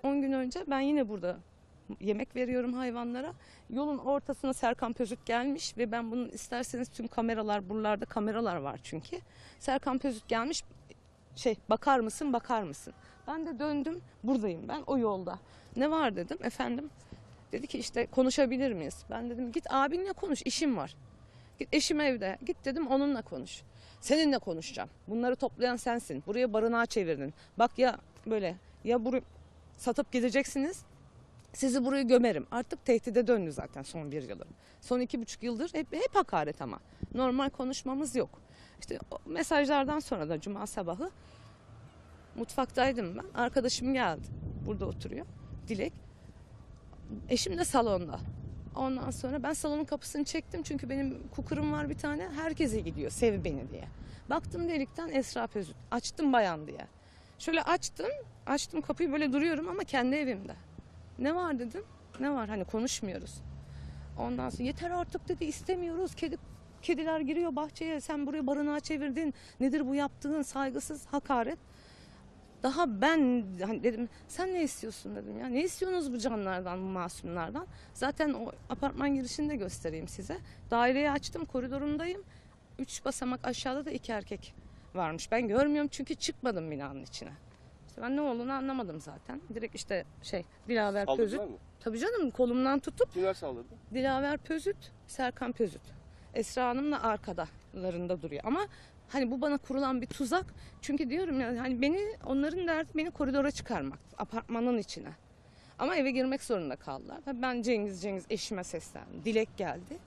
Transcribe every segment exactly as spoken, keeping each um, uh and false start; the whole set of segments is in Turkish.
on gün önce ben yine burada yemek veriyorum hayvanlara. Yolun ortasına Serkan Pözüt gelmiş ve ben bunun isterseniz tüm kameralar, buralarda kameralar var çünkü. Serkan Pözüt gelmiş, şey bakar mısın bakar mısın? Ben de döndüm, buradayım ben o yolda. Ne var dedim, efendim? Dedi ki işte konuşabilir miyiz? Ben dedim git abinle konuş, işim var. Git eşim evde, git dedim onunla konuş. Seninle konuşacağım. Bunları toplayan sensin. Buraya barınağa çevirdin. Bak ya böyle ya burayı satıp gideceksiniz. Sizi buraya gömerim. Artık tehdide döndü zaten son bir yıldır. Son iki buçuk yıldır hep, hep hakaret ama. Normal konuşmamız yok. İşte o mesajlardan sonra da cuma sabahı mutfaktaydım ben. Arkadaşım geldi. Burada oturuyor. Dilek. Eşim de salonda. Ondan sonra ben salonun kapısını çektim. Çünkü benim kukurum var bir tane. Herkese gidiyor sev beni diye. Baktım delikten Esra Pözüt. Açtım bayan diye. Şöyle açtım. Açtım kapıyı böyle duruyorum ama kendi evimde. Ne var dedim. Ne var hani konuşmuyoruz. Ondan sonra yeter artık dedi istemiyoruz. Kedi kediler giriyor bahçeye. Sen burayı barınağa çevirdin. Nedir bu yaptığın saygısız hakaret. Daha ben hani dedim sen ne istiyorsun dedim ya. Ne istiyorsunuz bu canlardan, bu masumlardan? Zaten o apartman girişini de göstereyim size. Daireyi açtım, koridorundayım. Üç basamak aşağıda da iki erkek varmış. Ben görmüyorum çünkü çıkmadım binanın içine. İşte ben ne olduğunu anlamadım zaten. Direkt işte şey Dilaver Pözüt. Mı? Tabii canım kolumdan tutup. Kimler saldırdı? Dilaver Pözüt, Serkan Pözüt. Esra Hanım da arkalarında duruyor. Ama hani bu bana kurulan bir tuzak. Çünkü diyorum ya hani beni onların derdi beni koridora çıkarmak. Apartmanın içine. Ama eve girmek zorunda kaldılar. Ben Cengiz Cengiz eşime seslendim. Dilek geldi.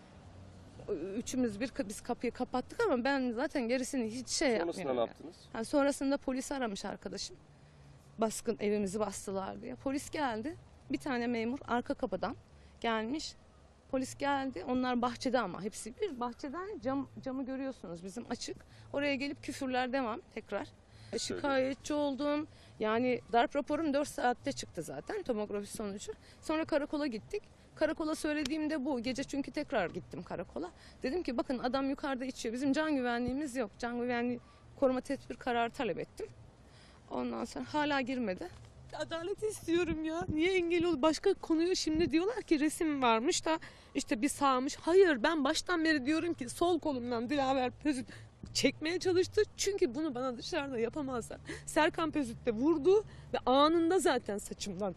Üçümüz bir biz kapıyı kapattık ama ben zaten gerisini hiç şey yapmıyorum. Sonrasında ne yaptınız? Yani sonrasında polis aramış arkadaşım. Baskın evimizi bastılar diye. Polis geldi. Bir tane memur arka kapıdan gelmiş. Polis geldi. Onlar bahçede ama hepsi bir bahçeden cam, camı görüyorsunuz bizim açık. Oraya gelip küfürler devam tekrar. Şikayetçi oldum. Yani darp raporum dört saatte çıktı zaten tomografi sonucu. Sonra karakola gittik. Karakola söylediğimde bu. Gece çünkü tekrar gittim karakola. Dedim ki bakın adam yukarıda içiyor. Bizim can güvenliğimiz yok. Can güvenliği koruma tedbir kararı talep ettim. Ondan sonra hala girmedi. Adalet istiyorum ya. Niye engel ol? Başka konuyu şimdi diyorlar ki resim varmış da işte bir sağmış. Hayır ben baştan beri diyorum ki sol kolumdan Dilaver Pözüt çekmeye çalıştı. Çünkü bunu bana dışarıda yapamazlar. Serkan Pözüt de vurdu ve anında zaten saçımdan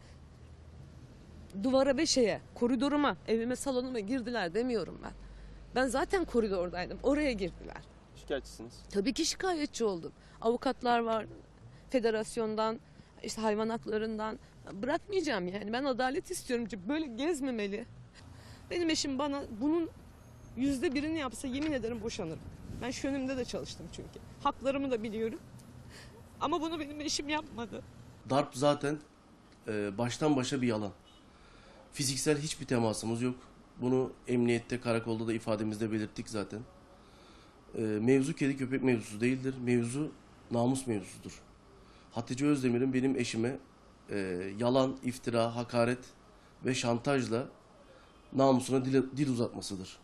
duvara ve şeye, koridoruma, evime, salonuma girdiler demiyorum ben. Ben zaten koridordaydım. Oraya girdiler. Şikayetçisiniz. Tabii ki şikayetçi oldum. Avukatlar var, federasyondan, işte hayvan haklarından. Bırakmayacağım yani. Ben adalet istiyorum. Böyle gezmemeli. Benim eşim bana bunun yüzde birini yapsa yemin ederim boşanırım. Ben şu yönümde de çalıştım çünkü. Haklarımı da biliyorum. Ama bunu benim eşim yapmadı. Darp zaten e, baştan başa bir yalan. Fiziksel hiçbir temasımız yok. Bunu emniyette, karakolda da ifademizde belirttik zaten. E, mevzu kedi köpek mevzusu değildir. Mevzu namus mevzusudur. Hatice Özdemir'in benim eşime e, yalan, iftira, hakaret ve şantajla namusuna dil, dil uzatmasıdır.